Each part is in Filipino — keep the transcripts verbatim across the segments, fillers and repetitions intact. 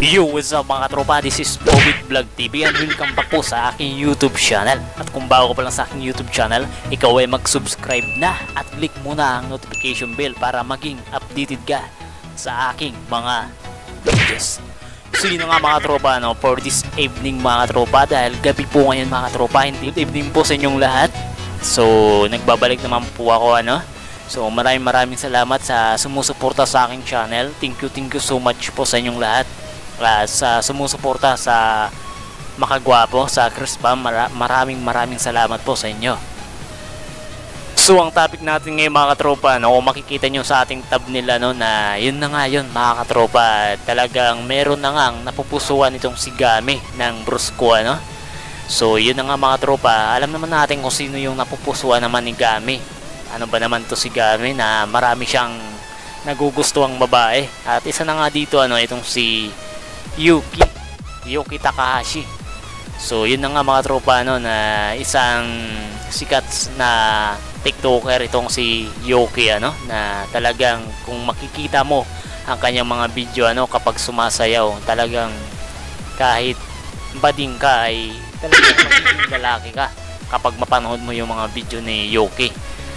Yo, what's up mga tropa? This is Obit Vlog T V and welcome back po sa aking YouTube channel. At kung bago ka pa lang sa aking YouTube channel, ikaw ay mag-subscribe na at click muna ang notification bell para maging updated ka sa aking mga videos. So yun nga mga tropa, no, for this evening mga tropa, dahil gabi po ngayon mga tropa, hindi good evening po sa inyong lahat. So nagbabalik naman po ako, ano. So maraming maraming salamat sa sumusuporta sa aking channel. Thank you, thank you so much po sa inyong lahat. Uh, sa sumusuporta sa Makagwapo, sa Chris Bam, mara maraming maraming salamat po sa inyo. So ang topic natin ngayon mga katropa, no, kung makikita nyo sa ating tab nila, no, na yun na nga yun mga katropa, talagang meron na nga napupusuan itong si Gami ng Brusco, ano. So yun na nga mga tropa, alam naman natin kung sino yung napupusuan naman ni Gami. Ano ba naman to si Gami na marami siyang nagugustuhang babae. At isa na nga dito, ano, itong si Yuki Yuki Takahashi. So yun na nga mga tropa, no, na isang sikat na TikToker itong si Yuki, ano, na talagang kung makikita mo ang kanyang mga video, ano, kapag sumasayaw, talagang kahit bading ka ay talagang magiging lalaki ka kapag mapanood mo yung mga video ni Yuki.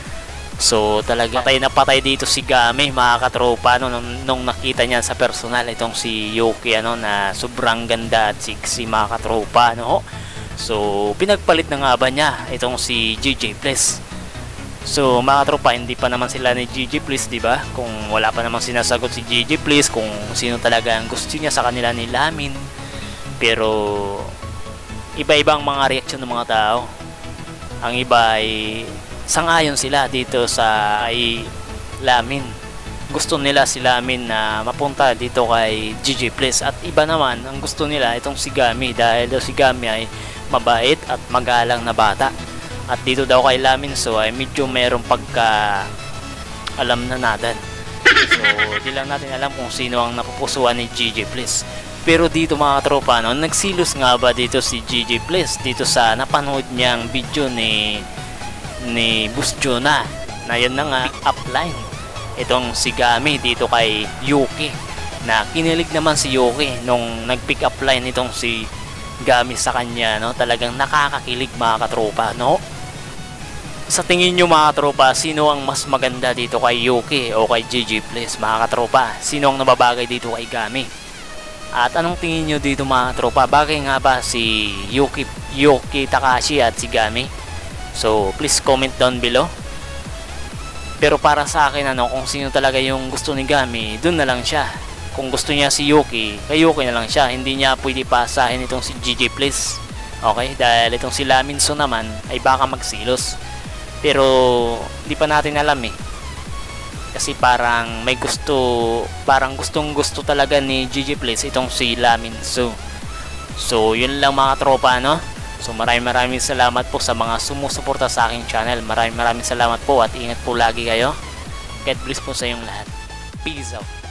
So talaga patay na patay dito si Gami mga katropa, no, nung, nung nakita niya sa personal itong si Yuki, ano, na sobrang ganda at sexy mga katropa, no. So pinagpalit na nga ba niya itong si G J Bliss. So mga katropa, hindi pa naman sila ni G J Bliss, di ba? Kung wala pa namang sinasagot si G J Bliss kung sino talaga ang gusto niya sa kanila ni Lamin. Pero iba-ibang mga reaksyon ng mga tao. Ang iba ay sangayon sila dito sa ay Lamin. Gusto nila si Lamin na mapunta dito kay G J Bliss, at iba naman ang gusto nila itong si Gami, dahil daw si Gami ay mabait at magalang na bata. At dito daw kay Lamin, so ay medyo merong pagka alam na natin. So di lang natin alam kung sino ang napupusuan ni G J Bliss. Pero dito mga tropa, no, nagsilos nga ba dito si G J Bliss dito sa napanood niyang video ni ni Boss Jonah, na yun na nga upline itong si Gami dito kay Yuki, na kinilig naman si Yuki nung nag-pick up line itong si Gami sa kanya, no. Talagang nakakakilig mga katropa, no. Sa tingin nyo mga katropa, sino ang mas maganda dito kay Yuki o kay G J Bliss mga katropa? Sino ang nababagay dito kay Gami? At anong tingin nyo dito mga katropa? Bagay nga ba si Yuki, Yuki Takahashi at si Gami? So please comment down below. Pero para sa akin, ano, kung sino talaga yung gusto ni Gami, dun na lang siya. Kung gusto niya si Yuki, kay Yuki na lang siya. Hindi niya pwede pasahin itong si G J Bliss. Okay? Dahil itong si Laminso naman ay baka magsilos. Pero hindi pa natin alam eh. Kasi parang may gusto, parang gustong gusto talaga ni G J Bliss itong si Laminso. So yun lang mga tropa, no. So maraming maraming salamat po sa mga sumusuporta sa aking channel. Maraming maraming salamat po at ingat po lagi kayo. God bless po sa inyong lahat. Peace out.